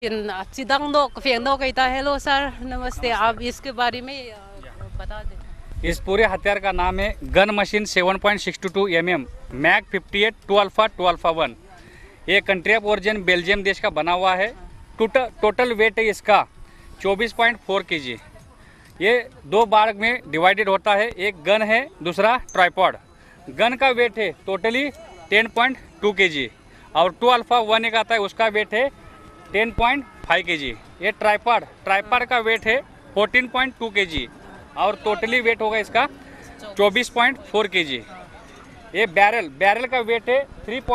Hello sir, नमस्ते। आप इसके बारे में बता दें। इस पूरे हथियार का नाम है gun machine 7.62 mm MAG 58 2 alpha 2 alpha 1। ये कंट्री ऑफ ओरिजिन बेल्जियम देश का बना हुआ है। टोटल वेट है इसका 24.4 kg। ये दो भाग में डिवाइडेड होता है, एक गन है, दूसरा ट्राइपॉड। गन का वेट है टोटली 10.2 kg और 2 अल्फा 1 एक आता है, उसका वेट है 10.5 kg। ये ट्राइपॉड का वेट है 14.2 kg और टोटली वेट होगा इसका 24.4 kg। ये बैरल का वेट है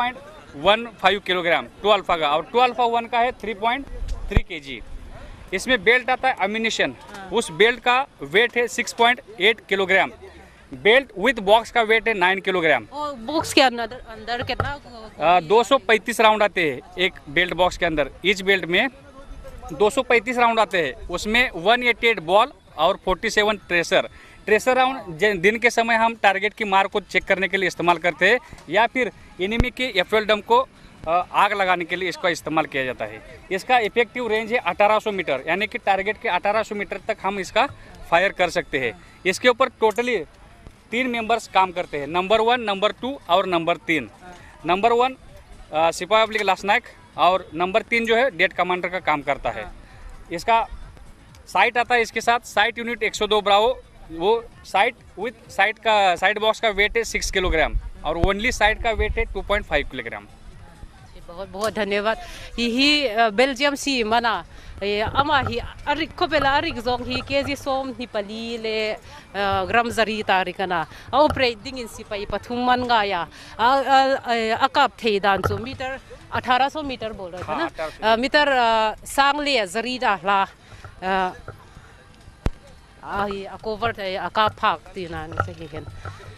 3.15 किलोग्राम 2 अल्फा का, और 2 अल्फा 1 का है 3.3 kg। इसमें बेल्ट आता है अम्यूनिशन, उस बेल्ट का वेट है 6.8 किलोग्राम। बेल्ट विथ बॉक्स का वेट है 9 किलोग्राम। और बॉक्स के अंदर कितना 235 राउंड आते हैं एक बेल्ट बॉक्स के अंदर। इस बेल्ट में 235 राउंड आते हैं, उसमें 188 बॉल और 47 ट्रेसर राउंड दिन के समय हम टारगेट की मार को चेक करने के लिए इस्तेमाल करते हैं, या फिर एनिमी के एफएल डम को आग लगाने के लिए इसका इस्तेमाल किया जाता है। इसका इफेक्टिव रेंज है 1800 मीटर, यानी कि टारगेट के 1800 मीटर तक हम इसका फायर कर सकते हैं। इसके ऊपर टोटली 3 मेंबर्स काम करते हैं, नंबर 1, नंबर 2 और नंबर 3। नंबर 1 सिपाही अब्लिक लास्नायक और नंबर 3 जो है डेट कमांडर का काम करता है। इसका साइट आता है इसके साथ, साइट यूनिट 102 ब्रावो। वो साइट विथ साइट का साइड बॉक्स का वेट है 6 किलोग्राम और ओनली साइट का वेट है 2.5 किलोग्राम। बहुत बहुत धन्यवाद। ही बेल्जियम सी मना अमा ही अरिक को बेला अरिक जोंग ही केजी सोम ही पली ले ग्राम जरी तारिकना ऑपरेटिंग इन सिपाही पथुमन गाया अकाप थे दांसो मीटर 1800 मीटर बोल रहे थे ना, मीटर सांग ले जरी ला कोवर थे अकाप फाक तीना से